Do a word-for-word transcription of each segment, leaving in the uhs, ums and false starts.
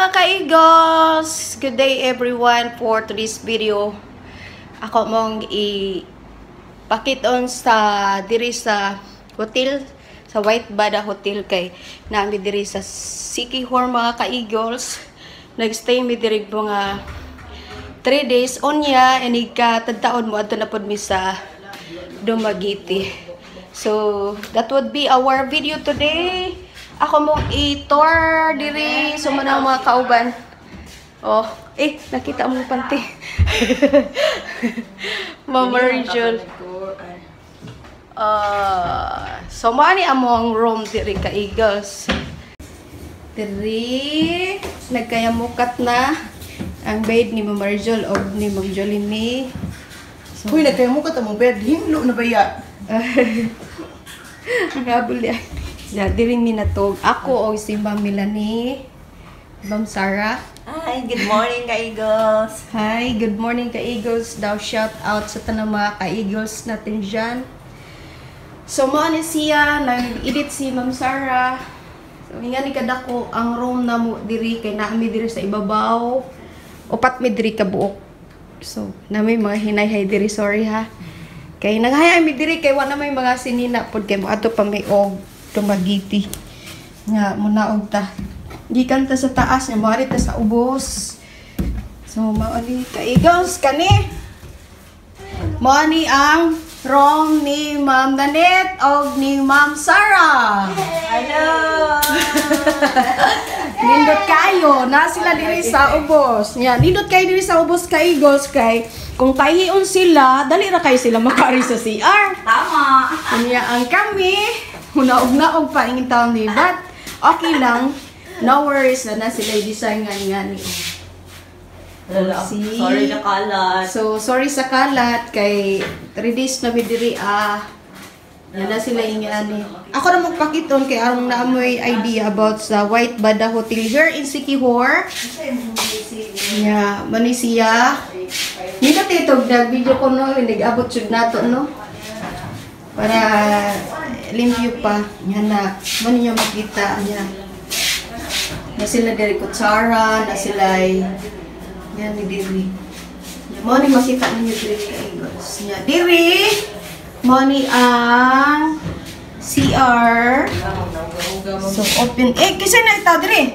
mga ka-Eagles! Good day everyone for today's video. Ako mong i-pakiton sa diri sa hotel, sa White Bada Hotel kay namin diri sa Siquijor mga ka-Eagles. Nag-stay mi diri mga three days onya and ikatadtaon mo adto na pod mi sa Dumaguete. So that would be our video today. Ako mong i-tour diri sa so, mga kauban. Oh, eh, nakita mo panty. Mama Rachel. Uh, so, maani among room diri ka Eagles. Diri, nagkayamukat na ang bed ni Mama Rachel o ni Ma'am Jolene. So, uy, nagkayamukat among bed. Himlo na ba ya? Ang habol yan. Na, diri mi natog. Ako o si Ma'am Melanie. Ma'am Sarah. Hi, good morning ka-Eagles. Hi, good morning ka-Eagles. Daw shout out sa tanang mga ka-Eagles natin dyan. So, mo ni siya, nag-edit si Ma'am Sarah. So, nga ni kadako ang room na mo diri, kay naami diri sa ibabaw. Upat mi diri ka buok. So, namin mga hinay-hay diri, sorry ha. Kay naghayay mi diri, kay wala may mga sinina pod kay mo ato pa may og Dumaguete. Nga, muna og ta. Gikan ta sa taas, nga mawari ta sa ubos. So, maali ka-Eagles, kani. Maani ang room ni Ma'am Danet o ni Ma'am Sarah. Hello! Nindot kayo, na sila diri sa ubos. Yan, nindot kayo diri sa ubos ka-Eagles kay kung tahiyon sila, dali ra kayo sila makari sa C R. Tama! Kanya ang kami, hunaog-naog pa ingin taon ni but okay lang. No worries na na sila design nga nga ni. See? Sorry na kalat. So, sorry sa kalat kay three days na bidiri ah. Yan na sila ingani. Ako na magpakiton kay ang naamoy idea about sa White Bada Hotel here in Siquijor. Yeah, Manisia. Nito titog na video ko no, nag-abot jud nato no. Para limpyo pa. Yan na. Mano niyo makita niya. Na sila diri kutsara, na sila ay yan ni diri. Mo ni makita ninyo diri ka Eagles. Nya diri mo ni ang C R. So open eh kisay na itaw diri.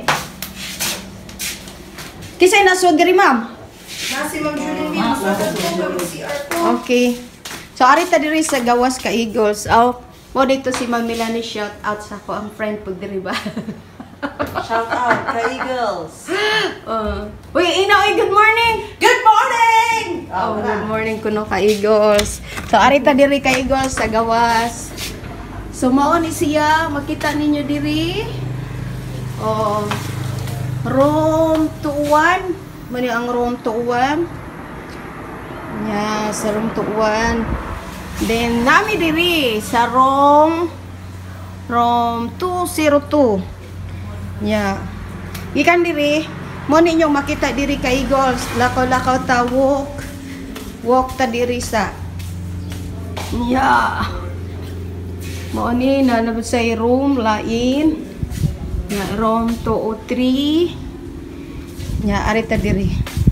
Kisay na so diri ma'am. Nasi Ma'am Jolene, mas C R ko. Okay. So ari ta diri sa gawas ka Eagles. Oh, mo dito si Ma'am Melanie, shout out sa ko ang friend pag diri ba. Shout out ka-Eagles. Uh, uy, ina, uy, good morning! Good morning! Oh, good morning kuno ka-Eagles. So, arita diri ka-Eagles sa gawas. So, mao ni siya, makita ninyo diri. Oh, room two oh one. Mani ang room two oh one. Yeah, sa room two oh one. Then, nami diri sa room room two oh two. Yeah. Ikan diri, mo ninyong makita diri ka Eagles, lakaw-lakaw ta walk. Walk ta diri sa. Yeah. Mo ni na na sa room lain. Yeah, room two oh three. Yeah, ari ta diri.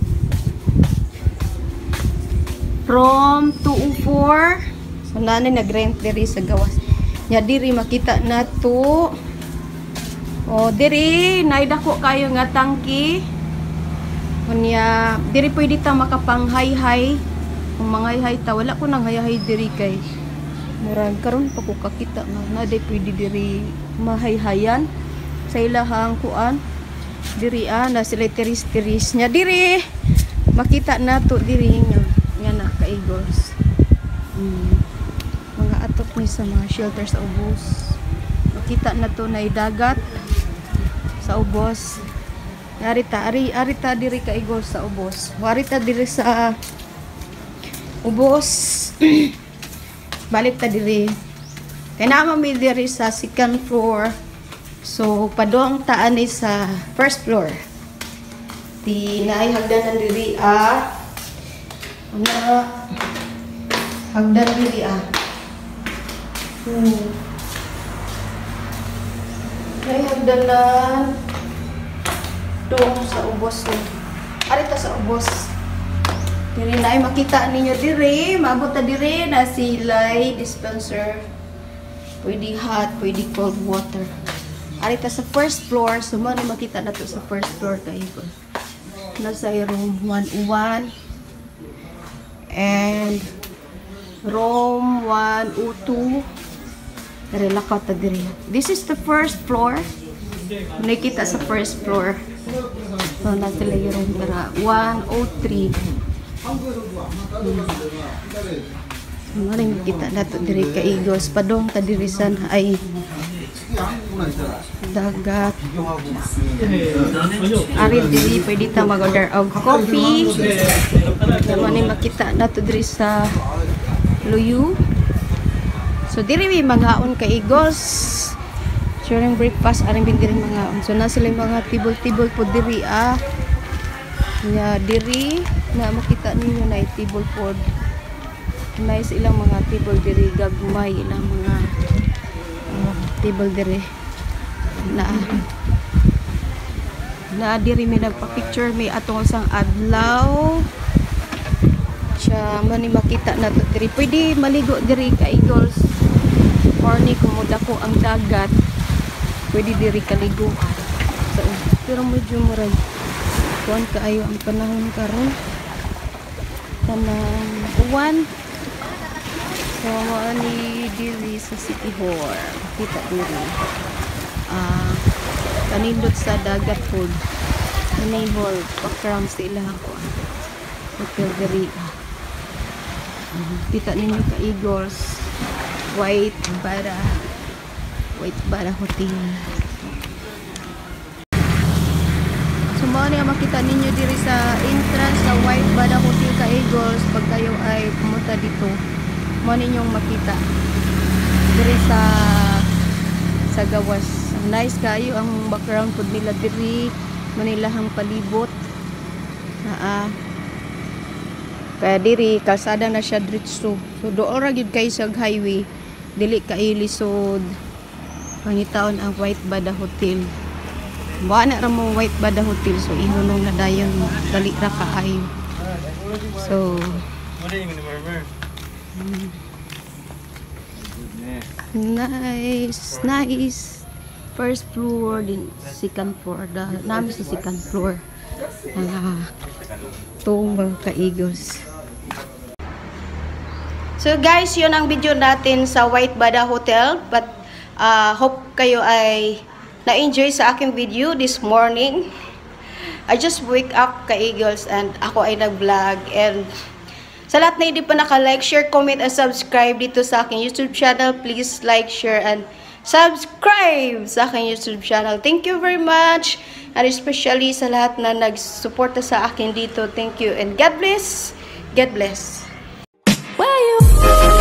Room two oh four. So nani nag-rent diri sa gawas. Yeah, diri makita na to. O, diri, naidako kayo nga tangki. Kunya, diri pwede ta makapang-hay-hay. Kung manghay-hay ta, wala ko nang hay-hay diri kay. Murag, karon pa ko kakita nga, na di pwede diri mahay-hayan. Sa ilahang kuan. Diri, ah, na sila tiris-tiris nya. Diri, makita na to diri nga. Nga na, ka-Eagles. Hmm. Mga atok ni sa mga shelter sa ubos. Makita na to na idagat sa ubos. Arita, ari arita diri ka Eagles sa ubos. Arita diri sa ubos. Balik ta diri. Kay naman mi diri sa second floor. So padong taan ni sa first floor. Di naay hagdanan diri ah. Una hagdan diri ah. Hmm. May hagdanan doon sa ubos ni. Arito sa ubos. Diri na ay makita ninyo diri, maabot ta diri na silay dispenser. Pwede hot, pwede cold water. Arita sa first floor, so mo na makita na to sa first floor kayo. Nasa room one oh one and room one oh two. Relakaw ta diri. This is the first floor. Nakita sa first floor. So, nasa lang yung tara. one oh three. Hmm. Maring kita na to diri ka Igos. Padong ta dirisan ay dagat. Ari diri pwede ta mag-order og coffee. Naman ni makita na to diri sa Luyu. So diri may maghaon ka Igos. During breakfast, aring bin diri mga so na sila mga tibol-tibol po diri ah. Nya diri na makita ninyo na tibol pod. Nice ilang mga tibol diri gagmay ilang mga uh, tibol diri. Na na diri may nagpa-picture may atong sang adlaw. Siya man ni makita na to diri. Pwede maligo diri ka Eagles. Morning kumuda ko ang dagat. Pwede diri kaligo. So, pero medyo murag kuan kaayo ang panahon karon. Kanang uwan. So, ani diri sa City Hall. Kita diri. Ah, kanindot sa dagat food. Ani hall background sila ako. Hotel diri. Kita ninyo ka Eagles. White bara. White Bara Hotel. So, mo niya makita ninyo diri sa entrance sa White Bara Hotel ka Eagles pag kayo ay pumunta dito. Mo ninyong makita diri sa sa gawas. Nice kayo ang background pud nila diri, manilahang palibot. Naa. Kaya diri kalsada na siya diretso. So doon ra gyud kay sa highway. Dili ka ilisod. Pangitaon ang White Bada Hotel. Buwan na ramong White Bada Hotel. So, ihunong na dayon mo. Dali ra kaayo. So, mm, nice. Nice. First floor, din second floor. Da, namin sa second floor. Ah, itong mga ka-Eagles. So, guys, yun ang video natin sa White Bada Hotel. But, Uh, hope kayo ay na-enjoy sa aking video this morning. I just wake up ka Eagles and ako ay nag-vlog. And sa lahat na hindi pa naka-like, share, comment, and subscribe dito sa aking YouTube channel. Please like, share, and subscribe sa aking YouTube channel. Thank you very much. And especially sa lahat na nag-suporta sa akin dito. Thank you and God bless. God bless. Where you